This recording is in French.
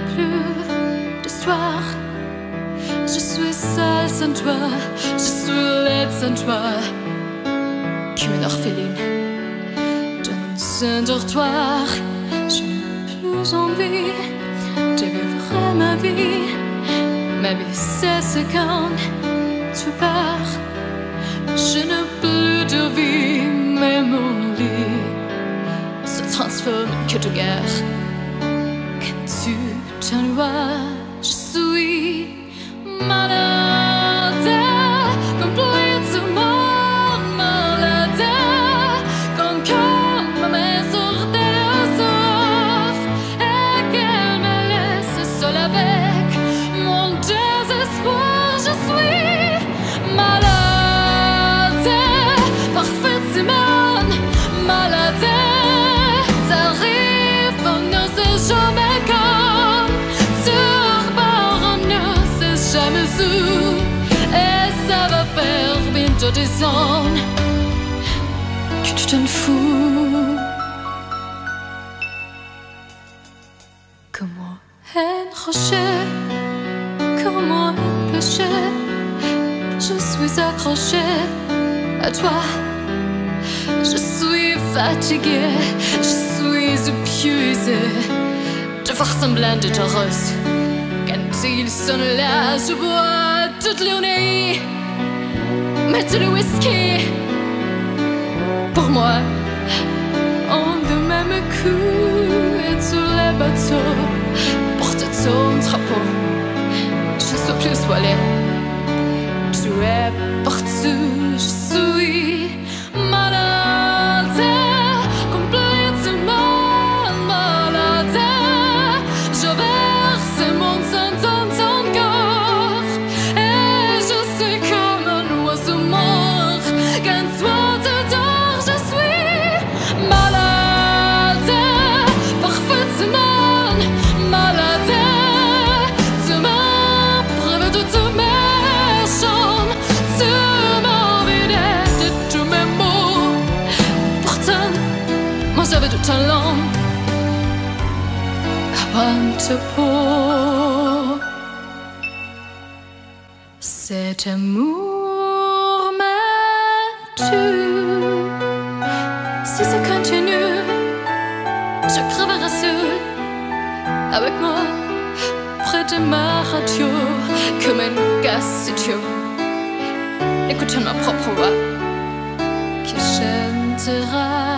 plus d'histoire. Je suis seule sans toi, je suis laide sans toi, comme une orpheline dans un dortoir. Je n'ai plus envie de vivre ma vie. Ma vie cesse quand tu pars. Je n'ai plus de vie, mais mon lit se transforme en queue de guerre. Quand tu t'en vas, je suis malade, complètement malade, comme quand ma mère sortait le soir et qu'elle me laisse seule avec mon désespoir. Je suis malade, parfaitement malade. T'arrives, on ne sait jamais quand, sur bord, on ne sait jamais où, et ça va faire bientôt 10 ans que tu t'en fous. Comment un rocher, comment un péché, je suis accrochée à toi. Je suis fatiguée, je suis épuisée de faire semblant d'être heureuse. Quand ils sont là, je bois toute la nuit, mais tout le whisky. Pour moi, on le même coup, et tous les bateaux portent ton drapeau. Je suis plus voilée, tu es partout. Je suis malade, complètement malade. Je verse mon sang dans ton corps, et je suis comme un oiseau mort. Quand toi t'adores, je suis malade, parfaitement malade. Tu m'as privé de tous mes chambres, tu m'as vidé de tous mes mots. Pourtant, moi j'avais du talent avant ta peau. Cet amour me tue. Si ça continue, je crèverai seul avec moi près de ma radio, comme un gaz idiot, écoutant ma propre voix qui chantera.